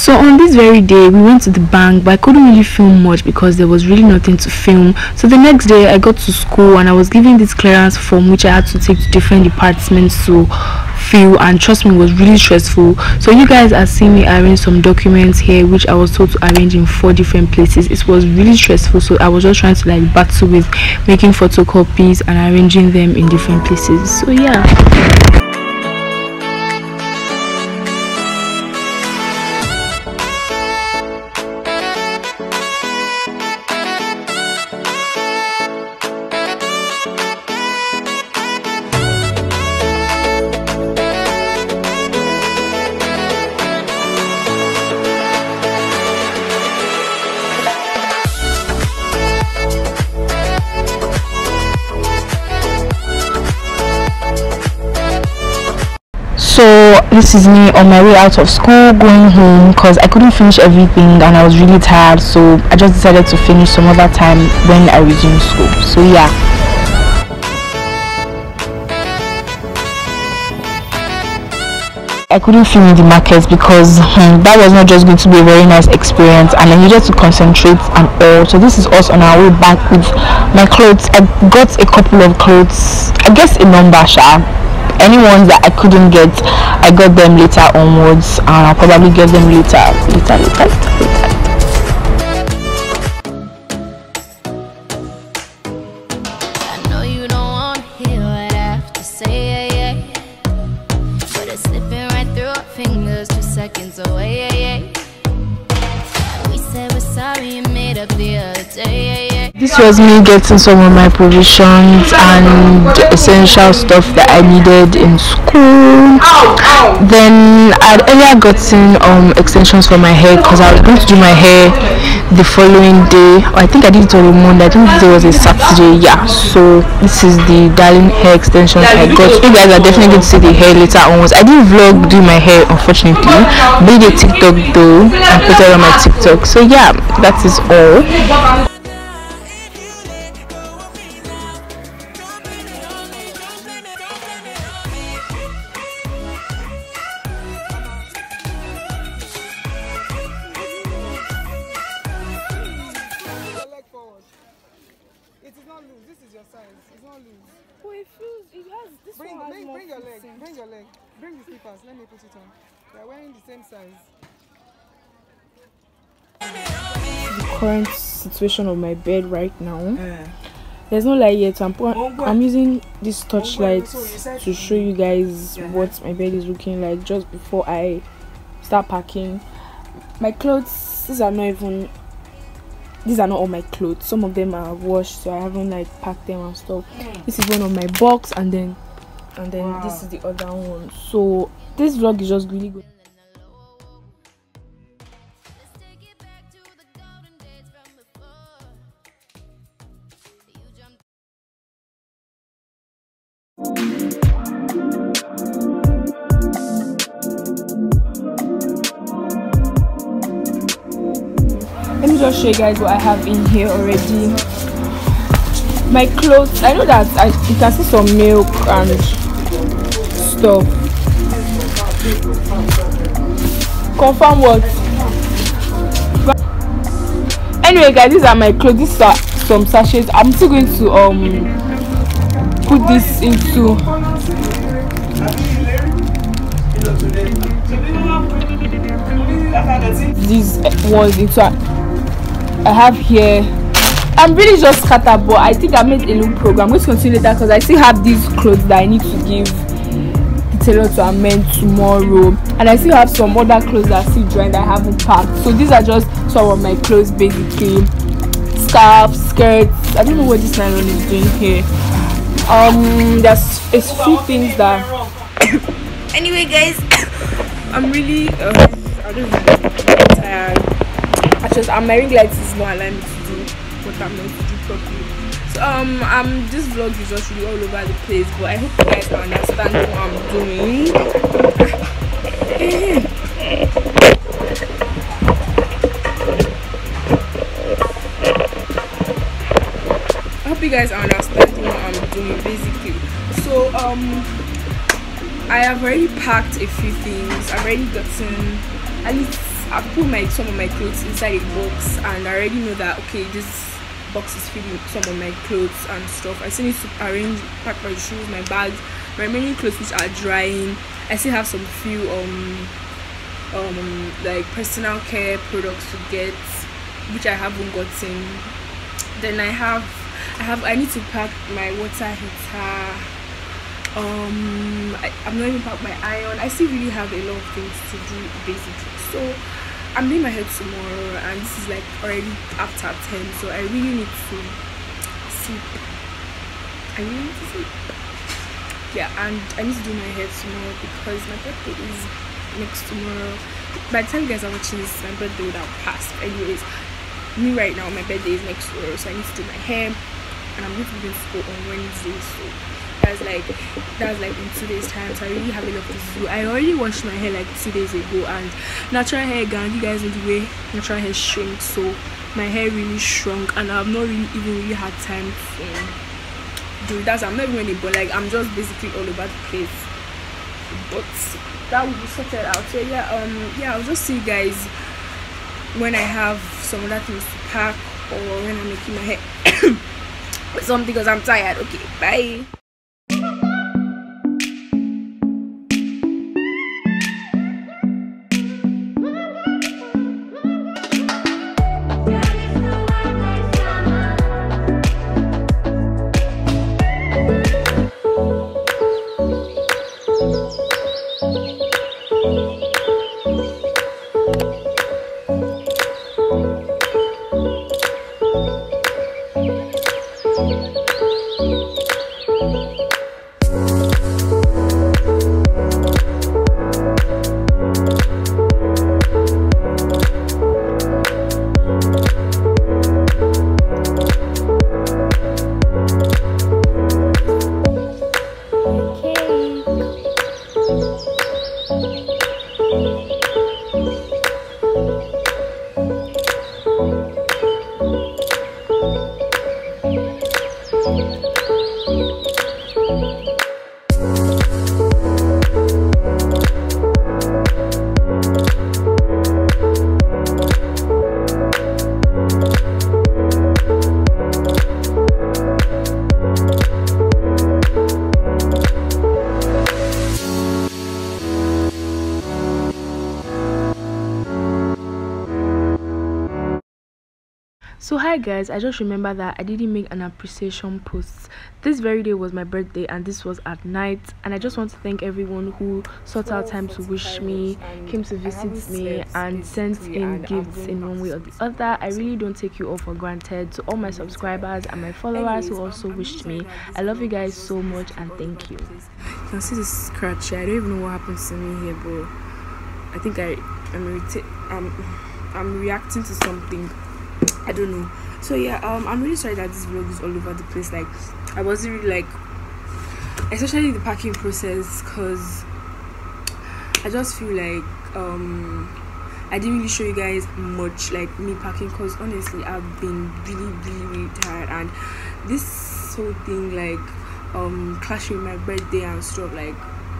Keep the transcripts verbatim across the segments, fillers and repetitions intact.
So on this very day we went to the bank, but I couldn't really film much because there was really nothing to film. So the next day I got to school and I was given this clearance form which I had to take to different departments to fill, and trust me, it was really stressful. So you guys are seeing me arrange some documents here which I was told to arrange in four different places. It was really stressful, so I was just trying to like battle with making photocopies and arranging them in different places. So yeah. So this is me on my way out of school going home because I couldn't finish everything and I was really tired, so I just decided to finish some other time when I resume school. So yeah. I couldn't film in the markets because hmm, that was not just going to be a very nice experience and I needed to concentrate and all. So this is us on our way back with my clothes. I got a couple of clothes, I guess a number, sha. Any ones that I couldn't get, I got them later onwards, and I'll probably get them later, later, later, later. I know you don't want to hear what I have to say, yeah, yeah. But it's slipping right through our fingers, two seconds away, yeah, yeah. We said we're sorry and made up the other day, yeah, yeah. This was me getting some of my provisions and essential stuff that I needed in school. Then I'd earlier gotten um extensions for my hair because I was going to do my hair the following day. I think I did it on a Monday. I think it was a Saturday. Yeah. So this is the darling hair extensions I got. You guys are definitely going to see the hair later onwards. I didn't vlog doing my hair, unfortunately. Made a TikTok though and put it on my TikTok. So yeah, that is all. Bring, bring, bring your leg, bring your leg, bring the slippers, let me put it on. They are wearing the same size. The current situation of my bed right now. Uh, There's no light yet, so I'm, I'm using this torchlight to show you guys what my bed is looking like just before I start packing. My clothes, these are not even, these are not all my clothes. Some of them are washed, so I haven't like packed them and stuff. This is one of my box, and then and then wow. This is the other one. So this vlog is just really good. Let me just show you guys what I have in here already. My clothes, I know that I, you can see some milk and stuff. Confirm what? Anyway guys, these are my clothes. These are some sachets. I'm still going to um put this into these ones into I have here. I'm really just scattered, but I think I made a little program. I'm going to continue later because I still have these clothes that I need to give the tailor to amend tomorrow, and I still have some other clothes that are still drying that I haven't packed. So these are just some of my clothes, basically scarves, skirts. I don't know what this nylon is doing here. Um, there's a few things that. Anyway, guys, I'm really. Uh, I don't know. I'm tired. I just, um, my ring light is not allowing me to do what I'm meant to do properly. So um um this vlog is just really all over the place, but I hope you guys can understand what I'm doing. I hope you guys are understanding what I'm doing basically. So um I have already packed a few things. I've already gotten at least I've put my some of my clothes inside a box, and I already know that okay, this box is fitting some of my clothes and stuff. I still need to arrange, pack my shoes, my bags, my remaining clothes which are drying. I still have some few um um like personal care products to get, which I haven't gotten. Then I have I have I need to pack my water heater. um I, I'm not even packed my iron. I still really have a lot of things to do basically. So I'm doing my hair tomorrow, and this is like already after ten, so I really need to sleep. I really need to sleep. Yeah, and I need to do my hair tomorrow because my birthday is next tomorrow. By the time you guys are watching this, my birthday would have passed. Anyways, me right now, my birthday is next tomorrow, so I need to do my hair, and I'm going to be going to school on Wednesday. So that's like that's like in two days time, so I really have a lot to do. I already washed my hair like two days ago, and natural hair gang, you guys know the way natural hair shrinks, so my hair really shrunk, and I've not really even really had time to do that. I'm not even in it, but like I'm just basically all over the place, but that will be sorted out. So yeah, um yeah, I'll just see you guys when I have some other things to pack, or when I'm making my hair or something, because I'm tired. Okay, bye. So hi guys, I just remember that I didn't make an appreciation post. This very day was my birthday, and this was at night, and I just want to thank everyone who sought out time to wish me, came to visit me, and sent in gifts in one way or the other. I really don't take you all for granted. To all my subscribers and my followers who also wished me, I love you guys so much, and thank you. You can see this scratch here. I don't even know what happened to me here, but I think I am I'm, I'm reacting to something. I don't know. So yeah, um I'm really sorry that this vlog is all over the place. Like I wasn't really like, especially the packing process, because I just feel like um I didn't really show you guys much like me packing, because honestly I've been really really really tired, and this whole thing like um clashing with my birthday and stuff, like,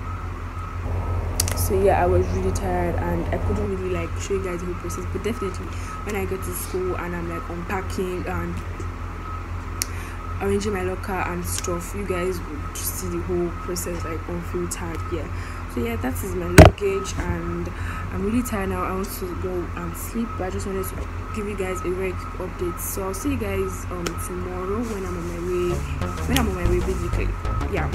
so yeah, I was really tired and I couldn't really like show you guys the whole process. But definitely when I get to school and I'm like unpacking and arranging my locker and stuff, you guys would see the whole process like unfiltered. Yeah, so yeah, that is my luggage, and I'm really tired now. I want to go and sleep, but I just wanted to give you guys a very quick update. So I'll see you guys um tomorrow when I'm on my way when I'm on my way basically. Yeah.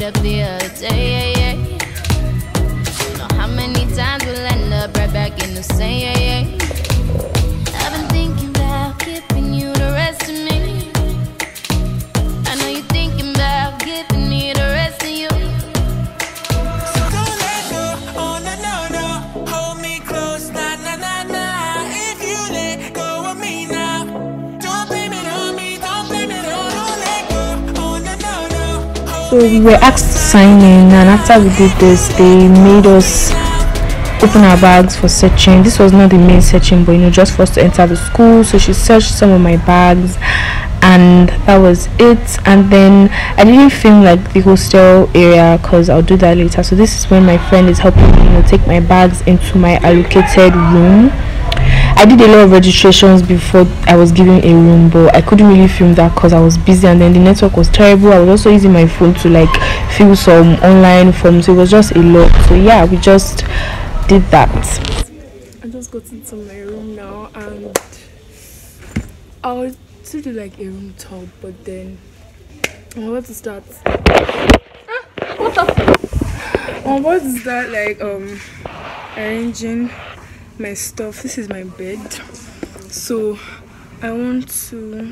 up the other day, yeah, yeah. You know how many times we'll end up right back in the same, yeah, yeah. I've been thinking about giving you the rest of me. I know you're thinking about giving me the rest of you. So don't let go, oh no, no, no. Hold me close, nah, nah, nah, nah. If you let go of me now, don't blame it on me, don't blame it on, don't let go, oh no, no, no. Hold So we were asked to sign in, and after we did this, they made us open our bags for searching. This was not the main searching, but you know, just for us to enter the school. So she searched some of my bags, and that was it. And then I didn't film like the hostel area because I'll do that later. So this is when my friend is helping me, you know, take my bags into my allocated room. I did a lot of registrations before I was given a room, but I couldn't really film that because I was busy, and then the network was terrible. I was also using my phone to like fill some online forms, so it was just a lot. So yeah, we just did that. I just got into my room now, and I was to do like a room tour, but then I'm about to start. Ah, what up? I'm about to start like um arranging my stuff. This is my bed, so I want to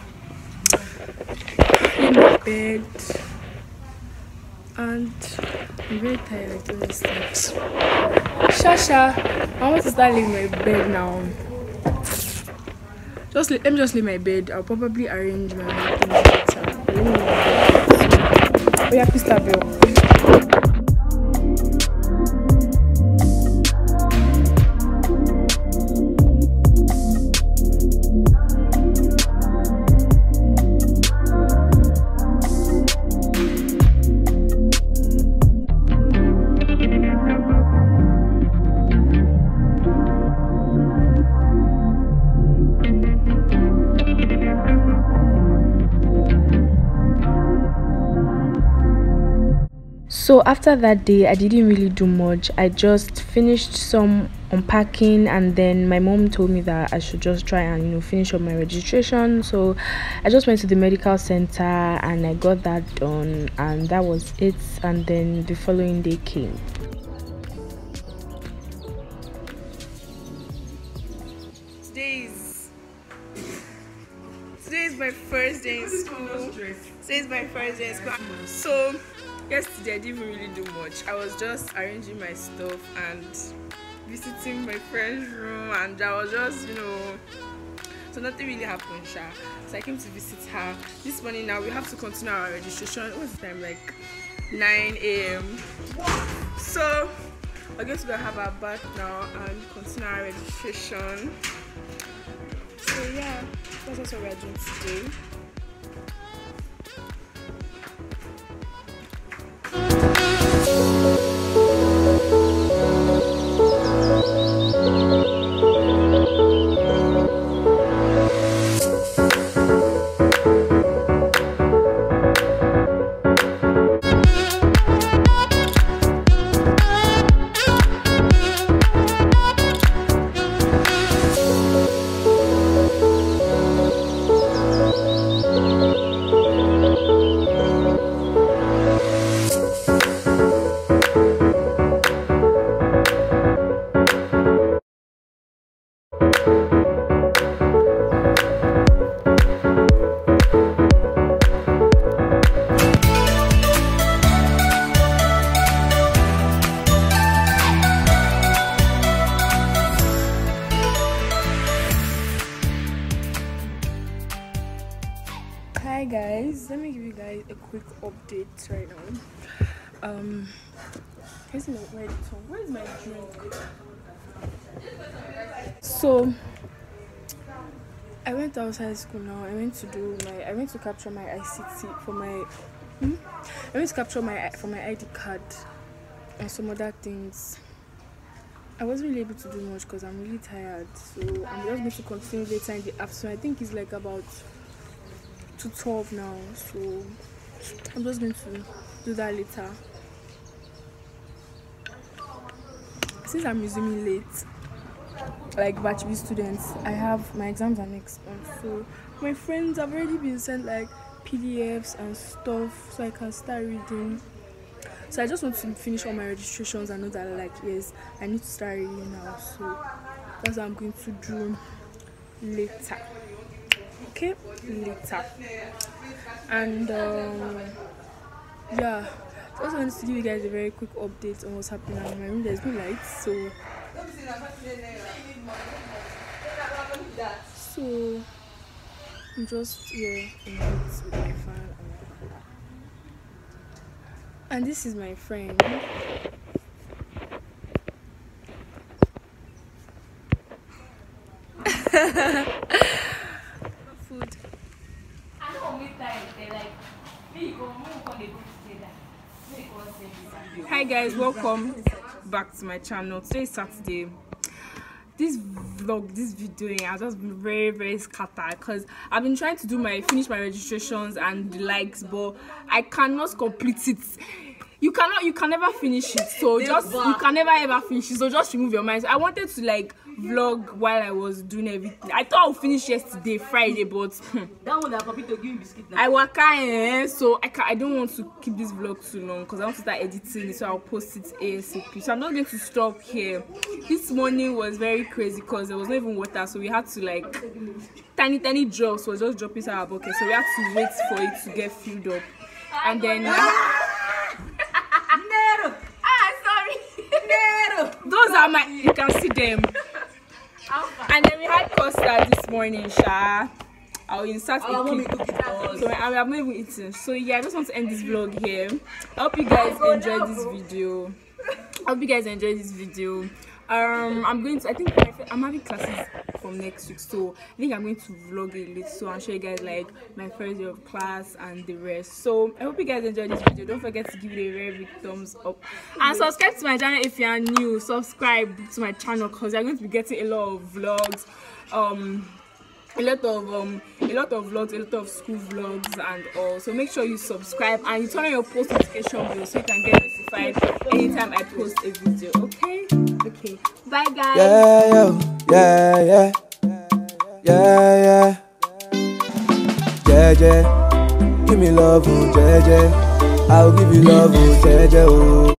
clean my bed, and I'm very tired of doing these things. Shasha, I want to start leaving my bed now. Just let, let me just leave my bed. I'll probably arrange my things later. Oh yeah, please start, Bill. So after that day, I didn't really do much. I just finished some unpacking, and then my mom told me that I should just try and you know finish up my registration. So I just went to the medical center and I got that done, and that was it. And then the following day came. Today is today is my first day in school. Today is my first day in school. So yesterday I didn't really do much. I was just arranging my stuff and visiting my friend's room, and I was just, you know, so nothing really happened, Sha. So I came to visit her. This morning now we have to continue our registration. What's the time? Like nine A M So we're going to go have our bath now and continue our registration. So yeah, that's what we're doing today. Hi guys, let me give you guys a quick update right now. Um, where's my where's where's my drink? So I went outside school now. I went to do my I went to capture my I C T for my hmm? I went to capture my for my I D card and some other things. I wasn't really able to do much because I'm really tired, so I'm just going to continue later in the afternoon. I think it's like about to twelve now, so I'm just going to do that later. Since I'm resuming late, like batch B students, I have my exams are next month, so my friends have already been sent like P D Fs and stuff so I can start reading. So I just want to finish all my registrations and know that like yes, I need to start reading now. So that's what I'm going to do later. Okay, later. And um, yeah, I just wanted to give you guys a very quick update on what's happening in my room. There's no lights, so so I'm just here in bed with my fan. And this is my friend. Food. Hi guys, welcome back to my channel. Today is Saturday. This vlog, this video has just been very very scattered because I've been trying to do my finish my registrations and the likes, but I cannot complete it. You cannot, you can never finish it. So just you can never ever finish it. So just remove your mind. So I wanted to like vlog while I was doing everything. I thought I would finish yesterday, Friday, but that one that papi to give you biscuit now. I work eh, so I can I don't want to keep this vlog too long because I want to start editing it, so I'll post it ASAP. So I'm not going to stop here. This morning was very crazy because there was not even water, so we had to like tiny tiny drops was just dropping inside our bucket, so we had to wait for it to get filled up. And then those are my, you can see them. And then we had custard this morning, Sha. I'll insert a clip. So I have not even eaten. So yeah, I just want to end this vlog here. I hope you guys enjoyed this video. I hope you guys enjoyed this video. Um, I'm going to, I think my, I'm having classes from next week, so I think I'm going to vlog a little, so I'll show you guys like my first day of class and the rest. So I hope you guys enjoyed this video. Don't forget to give it a very big thumbs up and subscribe to my channel if you are new. Subscribe to my channel because you're going to be getting a lot of vlogs, um a lot of um a lot of vlogs, a lot of school vlogs and all. So make sure you subscribe and you turn on your post notification bell so you can get notified anytime I post a video. Okay, okay, bye guys. Yeah, yeah, yeah, yeah, yeah, yeah, yeah. Give me love, oh, yeah, yeah. I'll give you love, oh, yeah, yeah, oh.